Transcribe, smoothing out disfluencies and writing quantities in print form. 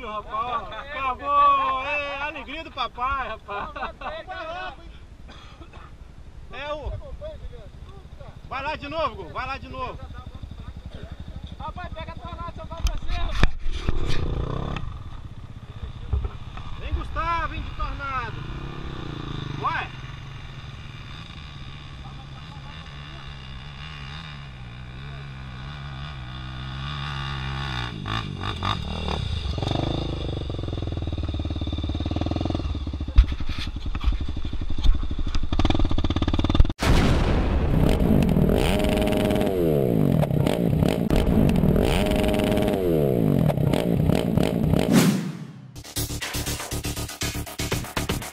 filho, rapaz. Acabou. É a alegria do papai, rapaz. É o... Vai lá de novo, Gu. Vai lá de novo. Rapaz, pega a tornada, só vai pra cima.